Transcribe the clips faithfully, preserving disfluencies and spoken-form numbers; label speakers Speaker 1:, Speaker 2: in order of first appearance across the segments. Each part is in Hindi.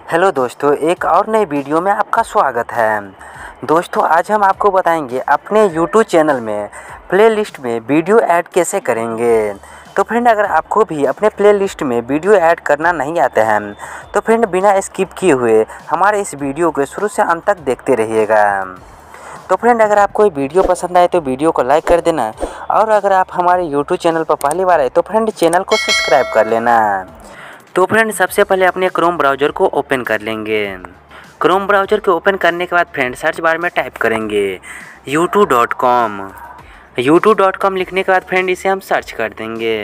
Speaker 1: हेलो दोस्तों, एक और नई वीडियो में आपका स्वागत है। दोस्तों, आज हम आपको बताएंगे अपने यूट्यूब चैनल में प्लेलिस्ट में वीडियो ऐड कैसे करेंगे। तो फ्रेंड, अगर आपको भी अपने प्लेलिस्ट में वीडियो ऐड करना नहीं आता है तो फ्रेंड बिना स्किप किए हुए हमारे इस वीडियो को शुरू से अंत तक देखते रहिएगा। तो फ्रेंड, अगर आपको ये वीडियो पसंद आए तो वीडियो को लाइक कर देना, और अगर आप हमारे यूट्यूब चैनल पर पहली बार आए तो फ्रेंड चैनल को सब्सक्राइब कर लेना। तो फ्रेंड, सबसे पहले अपने क्रोम ब्राउज़र को ओपन कर लेंगे। क्रोम ब्राउज़र को ओपन करने के बाद फ्रेंड सर्च बार में टाइप करेंगे YouTube dot com. YouTube dot com लिखने के बाद फ्रेंड इसे हम सर्च कर देंगे।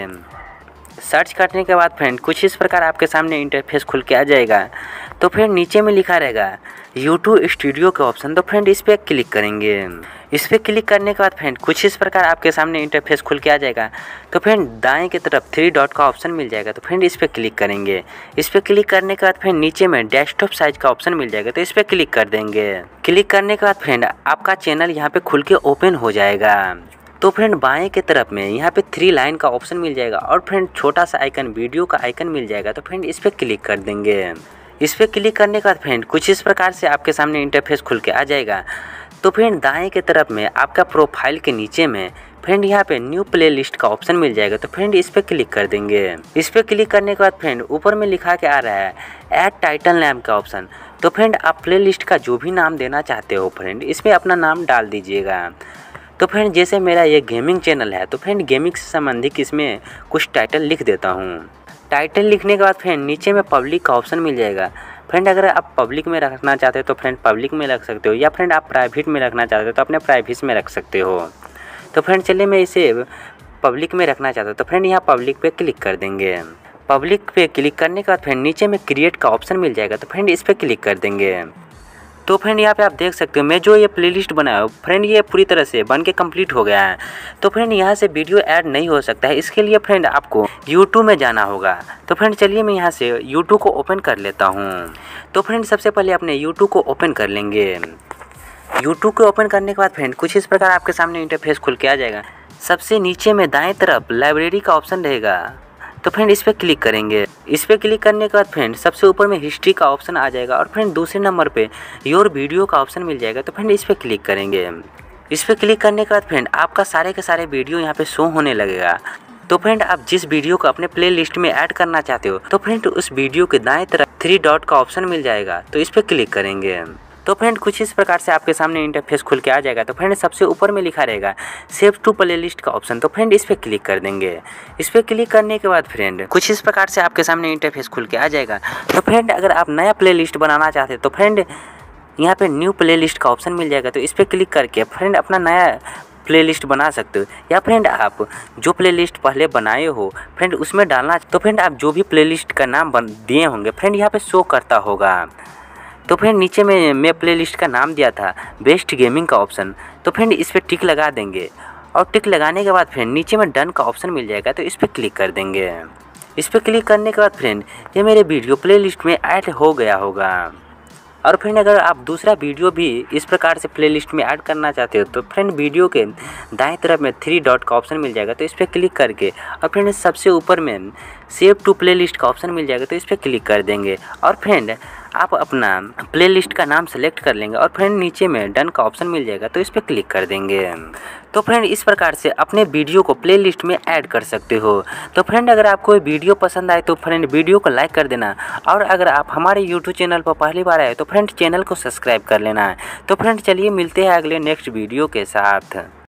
Speaker 1: सर्च करने के बाद फ्रेंड कुछ इस प्रकार आपके सामने इंटरफेस खुल के आ जाएगा। तो फ्रेंड नीचे में लिखा रहेगा यूट्यूब स्टूडियो का ऑप्शन, तो फ्रेंड इस पर क्लिक करेंगे। इस पर क्लिक करने के बाद फ्रेंड कुछ इस प्रकार आपके सामने इंटरफेस खुल के आ जाएगा। तो फ्रेंड दाएं की तरफ थ्री डॉट का ऑप्शन मिल जाएगा, तो फ्रेंड इस पर क्लिक करेंगे। इस पर क्लिक करने के बाद फ्रेंड नीचे में डेस्कटॉप साइज का ऑप्शन मिल जाएगा, तो इस पर क्लिक कर देंगे। क्लिक करने के बाद फ्रेंड आपका चैनल यहाँ पे खुल के ओपन हो जाएगा। तो फ्रेंड बाएं की तरफ में यहाँ पे थ्री लाइन का ऑप्शन मिल जाएगा, और फ्रेंड छोटा सा आइकन वीडियो का आइकन मिल जाएगा, तो फ्रेंड इस पर क्लिक कर देंगे। इस पर क्लिक करने के बाद फ्रेंड कुछ इस प्रकार से आपके सामने इंटरफेस खुल के आ जाएगा। तो फ्रेंड दाएं की तरफ में आपका प्रोफाइल के नीचे में फ्रेंड यहाँ पे न्यू प्लेलिस्ट का ऑप्शन मिल जाएगा, तो फ्रेंड इस पर क्लिक कर देंगे। इस पर क्लिक करने के बाद फ्रेंड ऊपर में लिखा के आ रहा है ऐड टाइटल नेम का ऑप्शन। तो फ्रेंड आप प्लेलिस्ट का जो भी नाम देना चाहते हो फ्रेंड इसमें अपना नाम डाल दीजिएगा। तो फ्रेंड जैसे मेरा ये गेमिंग चैनल है, तो फ्रेंड गेमिंग से संबंधित इसमें कुछ टाइटल लिख देता हूँ। टाइटल लिखने के बाद फ्रेंड नीचे में पब्लिक का ऑप्शन मिल जाएगा। फ्रेंड अगर आप पब्लिक में रखना चाहते हो तो फ्रेंड पब्लिक में रख सकते हो, या फ्रेंड आप प्राइवेट में रखना चाहते हो तो अपने प्राइवेट में रख सकते हो। तो फ्रेंड चलिए मैं इसे पब्लिक में रखना चाहता हूँ, तो फ्रेंड यहाँ पब्लिक पे क्लिक कर देंगे। पब्लिक पे क्लिक करने के बाद फ्रेंड नीचे में क्रिएट का ऑप्शन मिल जाएगा, तो फ्रेंड इस पर क्लिक कर देंगे। तो फ्रेंड यहाँ पे आप देख सकते हो मैं जो ये प्लेलिस्ट बनाया हूँ फ्रेंड ये पूरी तरह से बन के कम्प्लीट हो गया है। तो फ्रेंड यहाँ से वीडियो ऐड नहीं हो सकता है, इसके लिए फ्रेंड आपको यूट्यूब में जाना होगा। तो फ्रेंड चलिए मैं यहाँ से यूट्यूब को ओपन कर लेता हूँ। तो फ्रेंड सबसे पहले अपने यूट्यूब को ओपन कर लेंगे। यूट्यूब को ओपन करने के बाद फ्रेंड कुछ इस प्रकार आपके सामने इंटरफेस खुल के आ जाएगा। सबसे नीचे में दाएँ तरफ लाइब्रेरी का ऑप्शन रहेगा, तो फ्रेंड इस पर क्लिक करेंगे। इस पर क्लिक करने के बाद फ्रेंड सबसे ऊपर में हिस्ट्री का ऑप्शन आ जाएगा, और फ्रेंड दूसरे नंबर पे योर वीडियो का ऑप्शन मिल जाएगा, तो फ्रेंड इस पर क्लिक करेंगे। इस पर क्लिक करने के बाद फ्रेंड आपका सारे के सारे वीडियो यहाँ पे शो होने लगेगा। तो फ्रेंड आप जिस वीडियो को अपने प्ले लिस्ट में ऐड करना चाहते हो तो फ्रेंड उस वीडियो के दाएं तरफ थ्री डॉट का ऑप्शन मिल जाएगा, तो इस पर क्लिक करेंगे। तो फ्रेंड कुछ इस प्रकार से आपके सामने इंटरफेस खुल के आ जाएगा। तो फ्रेंड सबसे ऊपर में लिखा रहेगा सेव टू प्लेलिस्ट का ऑप्शन, तो फ्रेंड इस पर क्लिक कर देंगे। इस पर क्लिक करने के बाद फ्रेंड कुछ इस प्रकार से आपके सामने इंटरफेस खुल के आ जाएगा। तो फ्रेंड अगर आप नया प्लेलिस्ट बनाना चाहते हो तो फ्रेंड यहाँ पे न्यू प्लेलिस्ट का ऑप्शन मिल जाएगा, तो इस पर क्लिक करके फ्रेंड अपना नया प्लेलिस्ट बना सकते हो, या फ्रेंड आप जो प्लेलिस्ट पहले बनाए हो फ्रेंड उसमें डालना। तो फ्रेंड आप जो भी प्लेलिस्ट का नाम बन दिए होंगे फ्रेंड यहाँ पे शो करता होगा। तो फ्रेंड नीचे में मैं प्लेलिस्ट का नाम दिया था बेस्ट गेमिंग का ऑप्शन, तो फ्रेंड इस पर टिक लगा देंगे। और टिक लगाने के बाद फ्रेंड नीचे में डन का ऑप्शन मिल जाएगा, तो इस पर क्लिक कर देंगे। इस पर क्लिक करने के बाद फ्रेंड ये मेरे वीडियो प्लेलिस्ट में ऐड हो गया होगा। और फ्रेंड अगर आप दूसरा वीडियो भी इस प्रकार से प्लेलिस्ट में ऐड करना चाहते हो तो फ्रेंड वीडियो के दाएं तरफ में थ्री डॉट का ऑप्शन मिल जाएगा, तो इस पर क्लिक करके और फ्रेंड सबसे ऊपर में सेव टू प्लेलिस्ट का ऑप्शन मिल जाएगा, तो इस पर क्लिक कर देंगे। और फ्रेंड आप अपना प्लेलिस्ट का नाम सेलेक्ट कर लेंगे, और फ्रेंड नीचे में डन का ऑप्शन मिल जाएगा, तो इस पर क्लिक कर देंगे। तो फ्रेंड इस प्रकार से अपने वीडियो को प्लेलिस्ट में ऐड कर सकते हो। तो फ्रेंड अगर आपको ये वीडियो पसंद आए तो फ्रेंड वीडियो को लाइक कर देना, और अगर आप हमारे यूट्यूब चैनल पर पहली बार आए तो फ्रेंड चैनल को सब्सक्राइब कर लेना है। तो फ्रेंड चलिए मिलते हैं अगले नेक्स्ट वीडियो के साथ।